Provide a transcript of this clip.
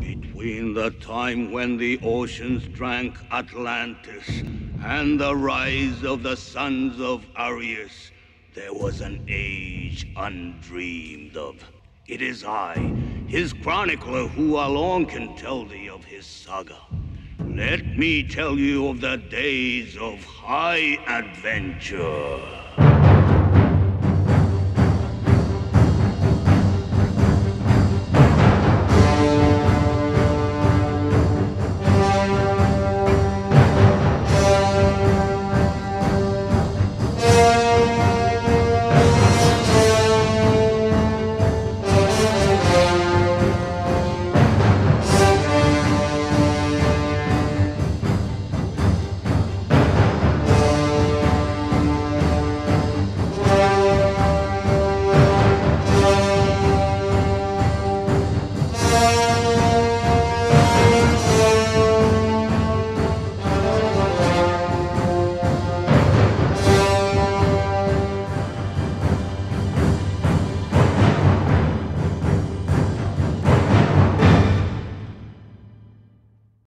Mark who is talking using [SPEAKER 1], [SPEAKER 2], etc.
[SPEAKER 1] Between the time when the oceans drank Atlantis and the rise of the sons of Arius, there was an age undreamed of. It is I, his chronicler, who alone can tell thee of his saga. Let me tell you of the days of high adventure.